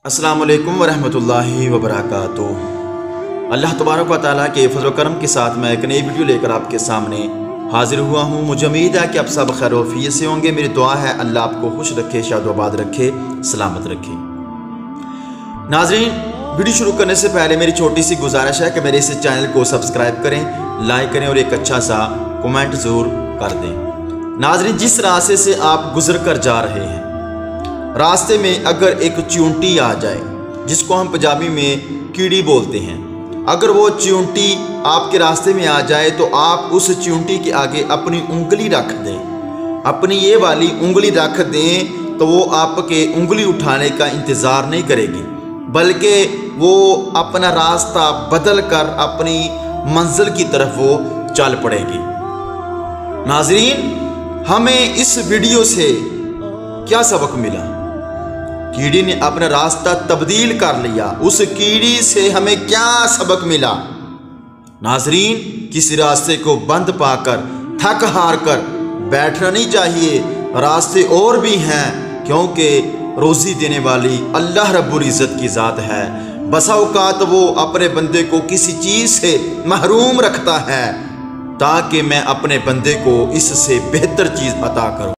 السلام علیکم ورحمۃ اللہ وبرکاتہ۔ اللہ تبارک و تعالیٰ کے فضل و کرم کے ساتھ میں ایک نئی ویڈیو لے کر آپ کے سامنے حاضر ہوا ہوں۔ مجھے امید ہے کہ آپ سب خیر و عافیت سے ہوں گے۔ میری دعا ہے اللہ آپ کو خوش رکھے، شاد و آباد رکھے، سلامت رکھے۔ ناظرین، ویڈیو شروع کرنے سے پہلے میری چھوٹی سی گزارش ہے کہ میرے اس چینل کو سبسکرائب کریں، لائک کریں اور ایک اچھا سا کومنٹ ضرور کر دیں۔ ناظرین، جس راستے سے آپ گزر کر جا رہے ہیں، راستے میں اگر ایک چیونٹی آ جائے، جس کو ہم پنجابی میں کیڑی بولتے ہیں، اگر وہ چیونٹی آپ کے راستے میں آ جائے تو آپ اس چیونٹی کے آگے اپنی انگلی رکھ دیں، اپنی یہ والی انگلی رکھ دیں تو وہ آپ کے انگلی اٹھانے کا انتظار نہیں کرے گی، بلکہ وہ اپنا راستہ بدل کر اپنی منزل کی طرف وہ چل پڑے گی۔ ناظرین، ہمیں اس ویڈیو سے کیا سبق ملا؟ کیڑی نے اپنا راستہ تبدیل کر لیا، اس کیڑی سے ہمیں کیا سبق ملا؟ ناظرین، کسی راستے کو بند پا کر تھک ہار کر بیٹھنا نہیں چاہیے، راستے اور بھی ہیں، کیونکہ روزی دینے والی اللہ رب العزت کی ذات ہے۔ بسا اوقات وہ اپنے بندے کو کسی چیز سے محروم رکھتا ہے تاکہ میں اپنے بندے کو اس سے بہتر چیز عطا کروں۔